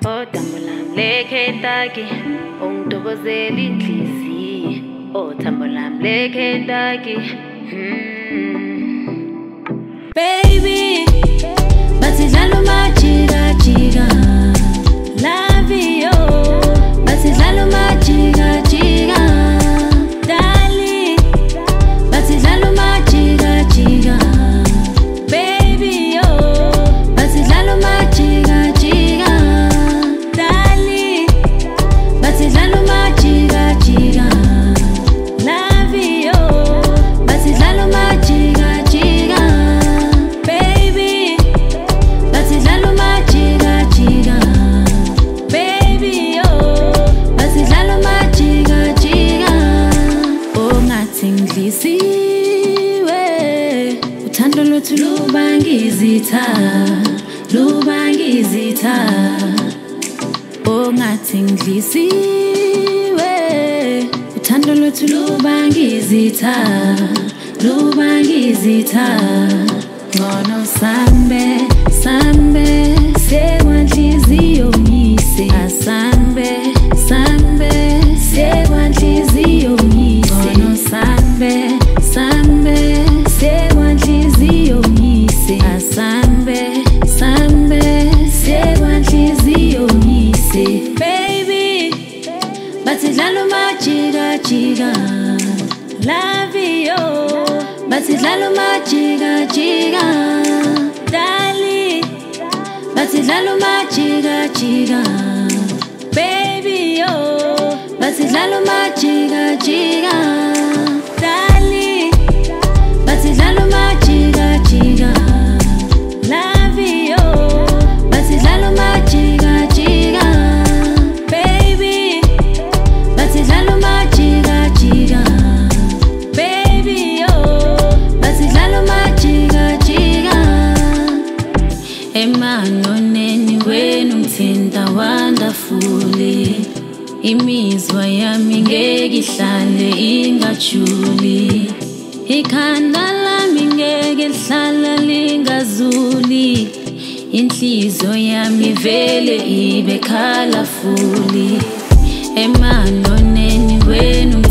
Tambulam leke taki, ungithokozela inhliziyo. Oh tambulam leke taki. Baby, bathi dlala majika jika. Love you, bathi dlala majika jika. Darling, bathi dlala majika jika. Baby, oh, bathi dlala majika jika. Darling, bathi dlala majika jika. Love you, bathi dlala majika jika. Baby, bathi dlala majika jika. Baby, oh, bathi dlala majika jika. Oh, ngathingilisiwe uthando lwethu lubangizitha, lubangizitha. Oh, ngathingilisiwe uthando lwethu lubangizitha, lubangizitha. Ngono sambe, sambe, sekwanhliziyo ngise. Asambe, sambe, sekwanhliziyo ngise. Ngono sambe, sambe, sekwanhliziyo ngise. Asambe, sambe, sekwanhliziyo ngise. Baby, bathi dlala majika jika. Love you, bathi dlala majika jika. Darling, bathi dlala majika jika. Baby, oh, bathi dlala majika jika. Darling, bathi dlala majika jika. Love you, bathi dlala majika jika. Baby, bathi dlala majika jika. Baby, oh, bathi dlala majika jika. Emanoneni wenu ngithinta wonderfully. Imizwa yami ngeke ihlale ingajuli. Ikhanda lami ngeke lihlala lingazuli. Inhliziyo yami vele ibe colorfully. Emanoneni wenu